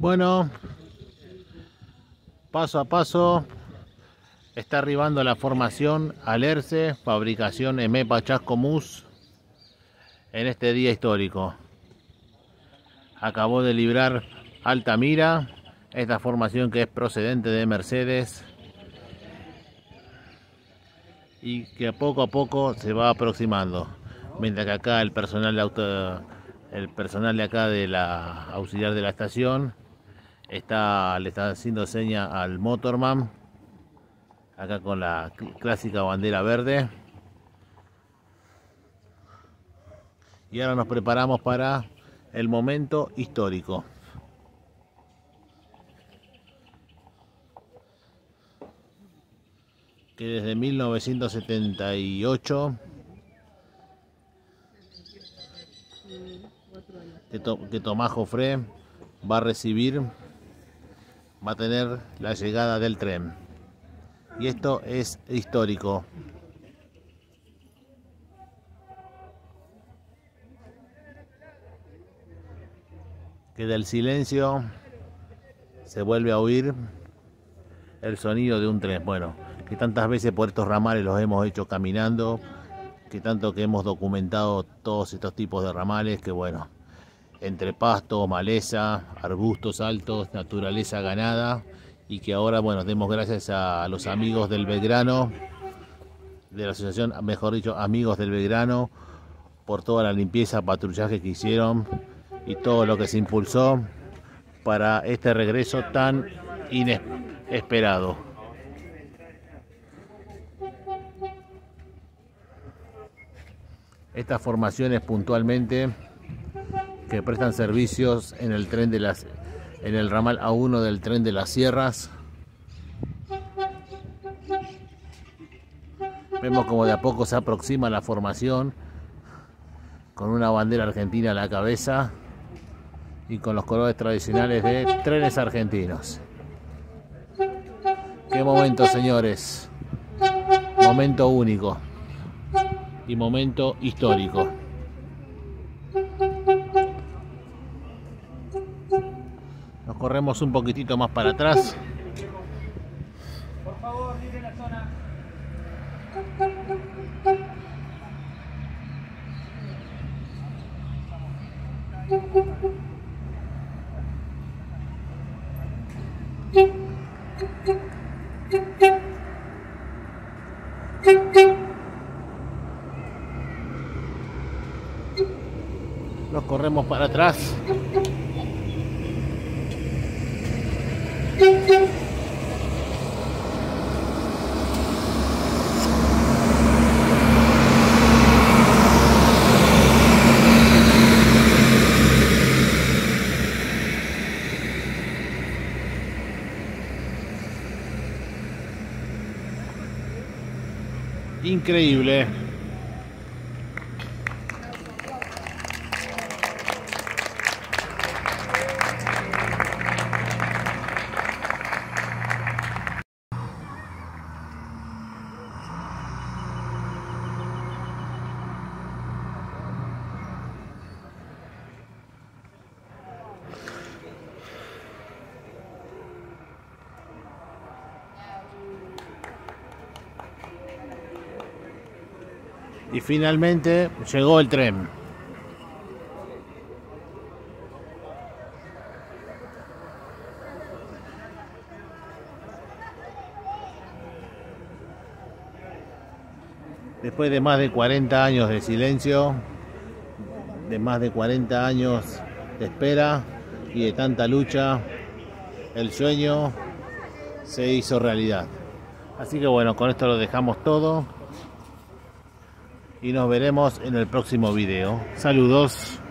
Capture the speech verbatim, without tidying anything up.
Bueno, paso a paso está arribando la formación Alerce, fabricación Emepa Chascomús, en este día histórico. Acabó de librar Altamira, esta formación que es procedente de Mercedes y que poco a poco se va aproximando, mientras que acá el personal de auto, el personal de acá de la auxiliar de la estación está le está haciendo seña al motorman acá con la clásica bandera verde, y ahora nos preparamos para el momento histórico. Que desde mil novecientos setenta y ocho que, to, que Tomás Jofré va a recibir, va a tener la llegada del tren. Y esto es histórico. Que del silencio se vuelve a oír el sonido de un tren. Bueno, que tantas veces por estos ramales los hemos hecho caminando, que tanto que hemos documentado todos estos tipos de ramales, que bueno, entre pasto, maleza, arbustos altos, naturaleza ganada, y que ahora, bueno, demos gracias a los amigos del Belgrano, de la asociación, mejor dicho, Amigos del Belgrano, por toda la limpieza, patrullaje que hicieron y todo lo que se impulsó para este regreso tan inesperado. Estas formaciones puntualmente que prestan servicios en el tren de las en el ramal A uno del tren de las Sierras. Vemos como de a poco se aproxima la formación con una bandera argentina a la cabeza y con los colores tradicionales de Trenes Argentinos. Qué momento, señores, momento único y momento histórico. Nos corremos un poquitito más para atrás. Por favor, libre la zona. Nos corremos para atrás. Increíble. Y finalmente llegó el tren. Después de más de cuarenta años de silencio, de más de cuarenta años de espera y de tanta lucha, el sueño se hizo realidad. Así que bueno, con esto lo dejamos todo. Y nos veremos en el próximo video. Saludos.